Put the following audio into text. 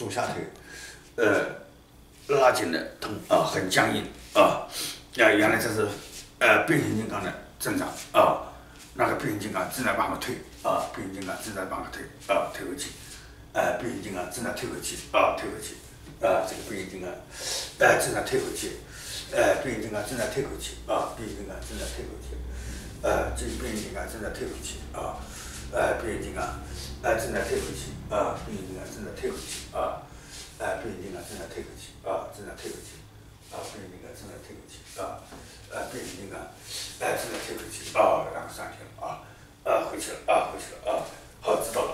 左下腿，拉紧的痛很僵硬原来这是变形金刚的症状那个变形金刚正在帮我推变形金刚正在帮我推推回去，变形金刚正在推回去推回去这个变形金刚正在推回去，变形金刚正在推回去变形金刚正在推回去，这个变形金刚正在推回去变形金刚正在推回去变形金刚正在推回去变形金刚正在推回去正在推回去变形金刚正在推回去变形金刚正在推回去然后上去了回去了回去了好，知道了。